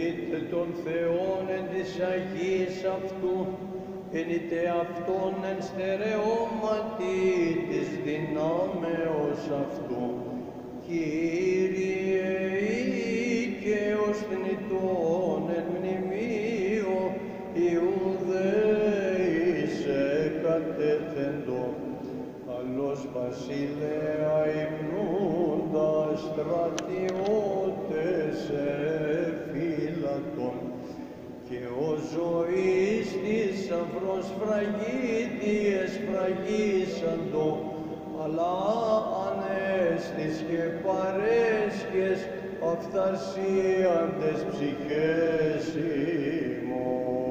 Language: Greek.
είτε τον Θεόν εν της Αγίας αυτού, εν είτε αυτόν εν στερεώματι της δυνάμεως αυτού. Κύριε, οίκαιος θνητών εν μνημείο Ιουδαίησε κατέθεντο, καλός βασιλέα υμνούντας στρατιώτες εφύλατων, και ο ζωής θησαυρός φραγίδιες φραγίσαντο, αλλά ανέστης και παρέσχες αυθαρσίαντες ψυχές ημών.